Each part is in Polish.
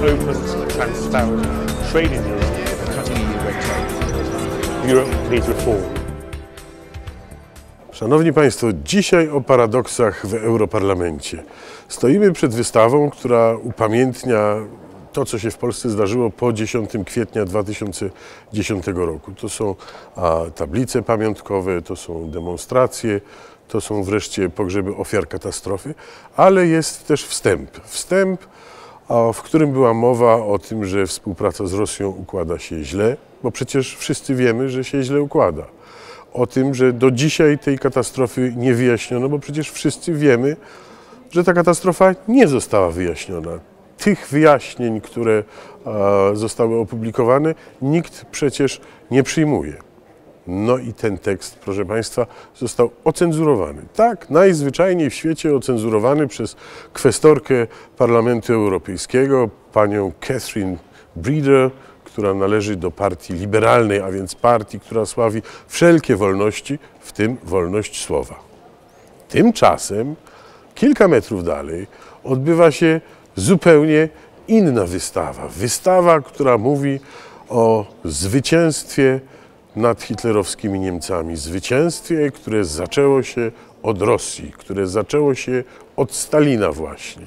open, transparent trade in Europe, cutting EU red tape. Europe needs reform. Szanowni Państwo, dzisiaj o paradoksach w Europarlamencie. Stoimy przed wystawą, która upamiętnia to, co się w Polsce zdarzyło po 10 kwietnia 2010 roku. To są tablice pamiątkowe, to są demonstracje, to są wreszcie pogrzeby ofiar katastrofy, ale jest też wstęp, w którym była mowa o tym, że współpraca z Rosją układa się źle, bo przecież wszyscy wiemy, że się źle układa. O tym, że do dzisiaj tej katastrofy nie wyjaśniono, bo przecież wszyscy wiemy, że ta katastrofa nie została wyjaśniona. Tych wyjaśnień, które zostały opublikowane, nikt przecież nie przyjmuje. No i ten tekst, proszę Państwa, został ocenzurowany. Tak, najzwyczajniej w świecie ocenzurowany przez kwestorkę Parlamentu Europejskiego, panią Catherine Breeder, która należy do partii liberalnej, a więc partii, która sławi wszelkie wolności, w tym wolność słowa. Tymczasem, kilka metrów dalej, odbywa się zupełnie inna wystawa. Wystawa, która mówi o zwycięstwie nad hitlerowskimi Niemcami. Zwycięstwie, które zaczęło się od Rosji, które zaczęło się od Stalina właśnie.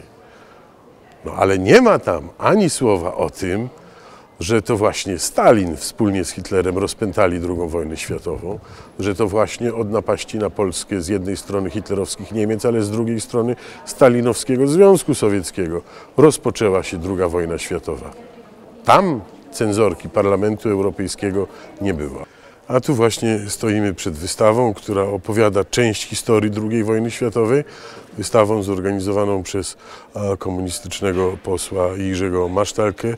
No ale nie ma tam ani słowa o tym, że to właśnie Stalin wspólnie z Hitlerem rozpętali II wojnę światową, że to właśnie od napaści na Polskę z jednej strony hitlerowskich Niemiec, ale z drugiej strony stalinowskiego Związku Sowieckiego rozpoczęła się II wojna światowa. Tam cenzorki Parlamentu Europejskiego nie było. A tu właśnie stoimy przed wystawą, która opowiada część historii II wojny światowej. Wystawą zorganizowaną przez komunistycznego posła Jerzego Masztalkę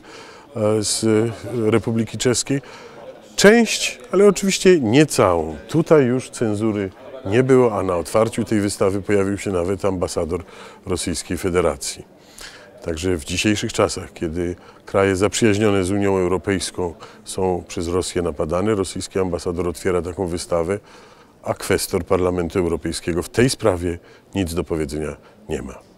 z Republiki Czeskiej. Część, ale oczywiście nie całą. Tutaj już cenzury nie było, a na otwarciu tej wystawy pojawił się nawet ambasador Rosyjskiej Federacji. Także w dzisiejszych czasach, kiedy kraje zaprzyjaźnione z Unią Europejską są przez Rosję napadane, rosyjski ambasador otwiera taką wystawę, a kwestor Parlamentu Europejskiego w tej sprawie nic do powiedzenia nie ma.